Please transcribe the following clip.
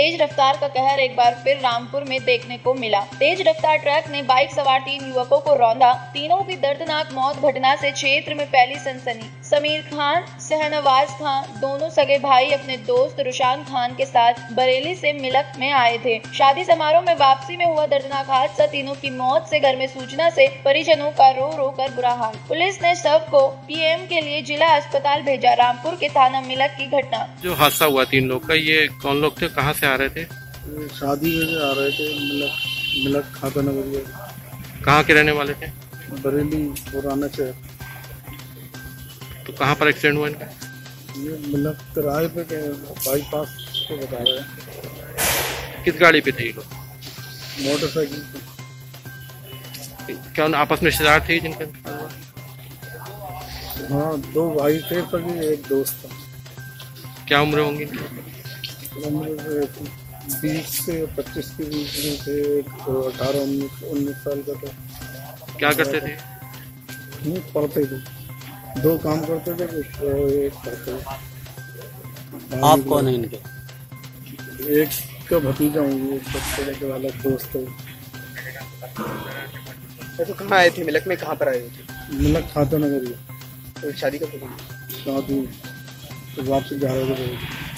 तेज रफ्तार का कहर एक बार फिर रामपुर में देखने को मिला। तेज रफ्तार ट्रक ने बाइक सवार 3 युवकों को रौंदा। तीनों की दर्दनाक मौत घटना से क्षेत्र में फैली सनसनी। समीर खान, शहनवाज खान, दोनों सगे भाई अपने दोस्त रुशान खान के साथ बरेली से मिलक में आए थे। शादी समारोह में वापसी में हुआ दर्दनाक हादसा। तीनों की मौत से घर में सूचना से परिजनों का रो रो कर बुरा हाल। पुलिस ने शव को पीएम के लिए जिला अस्पताल भेजा। रामपुर के थाना मिलक की घटना। जो हादसा हुआ 3 लोग का, ये कौन लोग थे, कहाँ से आ रहे थे? शादी में आ रहे थे। मिलक खाता नगर। कहाँ के रहने वाले थे? बरेली पुराना शहर। तो कहाँ पर एक्सीडेंट हुआ इनका? ये मिलक किराए पे बाईपास को बता रहे हैं। किस गाड़ी पे थे ये लोग? मोटरसाइकिल पे। क्या उन आपस में रिश्तेदार थे जिनका? हाँ, 2 भाई थे, सभी एक दोस्त था। क्या उम्र होंगी इनकी? उम्र 20 से 25 के बीच में थे। एक 18-19 साल का था। क्या करते थे? पढ़ते थे। 2 काम करते थे, एक पढ़ते थे। आप कौन है इनके? एक का भतीजा हूँ, एक सबसे वाला दोस्त है। तो कहाँ आए थे? मिलक में कहाँ पर आए थे? मिलक खाता नगर। तो शादी का शादी वापस जा रहे थे।